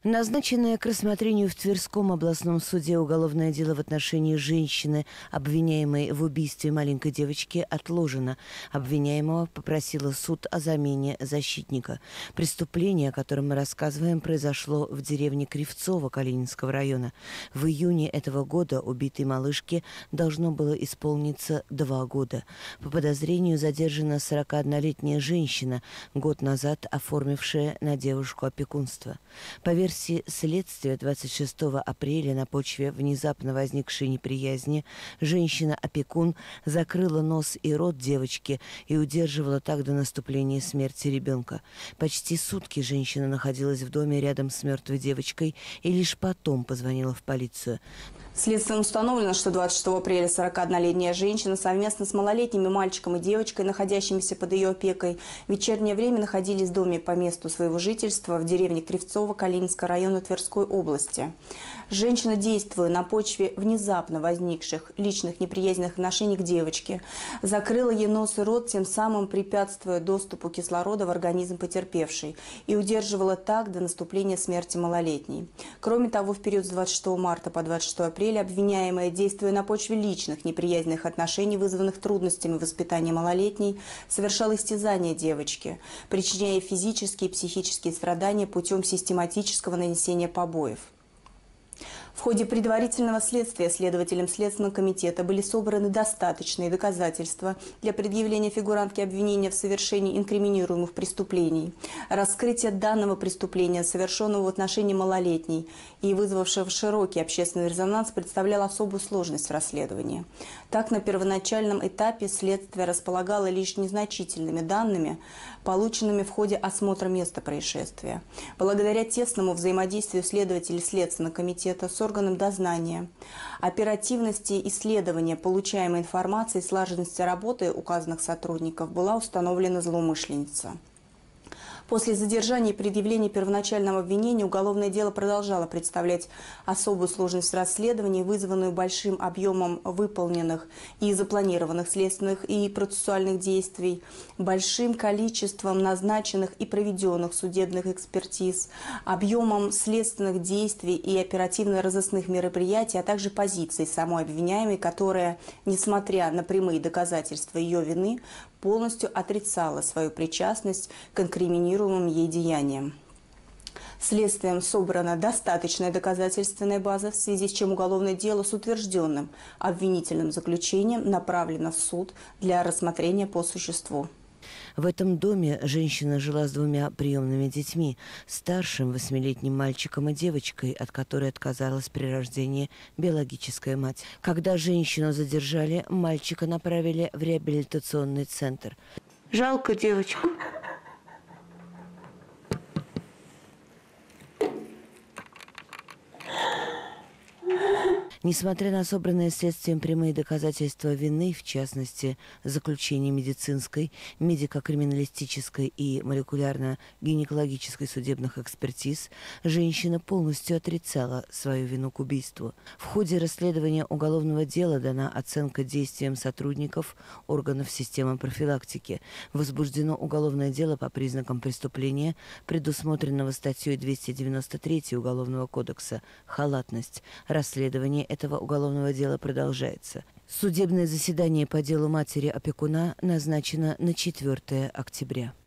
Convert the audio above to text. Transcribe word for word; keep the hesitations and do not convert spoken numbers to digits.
Назначенное к рассмотрению в Тверском областном суде уголовное дело в отношении женщины, обвиняемой в убийстве маленькой девочки, отложено. Обвиняемого попросила суд о замене защитника. Преступление, о котором мы рассказываем, произошло в деревне Кривцово Калининского района. В июне этого года убитой малышке должно было исполниться два года. По подозрению задержана сорокаоднолетняя женщина, год назад оформившая на девушку опекунство. По версии следствия, двадцать шестого апреля на почве внезапно возникшей неприязни женщина-опекун закрыла нос и рот девочки и удерживала так до наступления смерти ребенка. Почти сутки женщина находилась в доме рядом с мертвой девочкой и лишь потом позвонила в полицию. Следствием установлено, что двадцать шестого апреля сорокаоднолетняя женщина совместно с малолетними мальчиком и девочкой, находящимися под ее опекой, в вечернее время находились в доме по месту своего жительства в деревне Кривцово Калининского района Тверской области. Женщина, действуя на почве внезапно возникших личных неприязненных отношений к девочке, закрыла ей нос и рот, тем самым препятствуя доступу кислорода в организм потерпевшей, и удерживала так до наступления смерти малолетней. Кроме того, в период с двадцать шестого марта по двадцать шестое апреля обвиняемая, действуя на почве личных неприязненных отношений, вызванных трудностями воспитания малолетней, совершала истязание девочки, причиняя физические и психические страдания путем систематического нанесения побоев. В ходе предварительного следствия следователям Следственного комитета были собраны достаточные доказательства для предъявления фигурантке обвинения в совершении инкриминируемых преступлений. Раскрытие данного преступления, совершенного в отношении малолетней и вызвавшего широкий общественный резонанс, представляло особую сложность в расследовании. Так, на первоначальном этапе следствие располагало лишь незначительными данными, полученными в ходе осмотра места происшествия. Благодаря тесному взаимодействию следователей Следственного комитета с органом дознания, оперативности исследования получаемой информации и слаженности работы указанных сотрудников была установлена злоумышленница. После задержания и предъявления первоначального обвинения уголовное дело продолжало представлять особую сложность расследования, вызванную большим объемом выполненных и запланированных следственных и процессуальных действий, большим количеством назначенных и проведенных судебных экспертиз, объемом следственных действий и оперативно-розыскных мероприятий, а также позицией самой обвиняемой, которая, несмотря на прямые доказательства ее вины, полностью отрицала свою причастность к инкриминируемым ей деяниям. Следствием собрана достаточная доказательственная база, в связи с чем уголовное дело с утвержденным обвинительным заключением направлено в суд для рассмотрения по существу. В этом доме женщина жила с двумя приемными детьми, старшим восьмилетним мальчиком и девочкой, от которой отказалась при рождении биологическая мать. Когда женщину задержали, мальчика направили в реабилитационный центр. Жалко девочку. Несмотря на собранные следствием прямые доказательства вины, в частности, заключение медицинской, медико-криминалистической и молекулярно-гинекологической судебных экспертиз, женщина полностью отрицала свою вину к убийству. В ходе расследования уголовного дела дана оценка действиям сотрудников органов системы профилактики. Возбуждено уголовное дело по признакам преступления, предусмотренного статьей двести девяносто три Уголовного кодекса «Халатность». Расследование этого уголовного дела продолжается. Судебное заседание по делу матери опекуна назначено на четвёртое октября.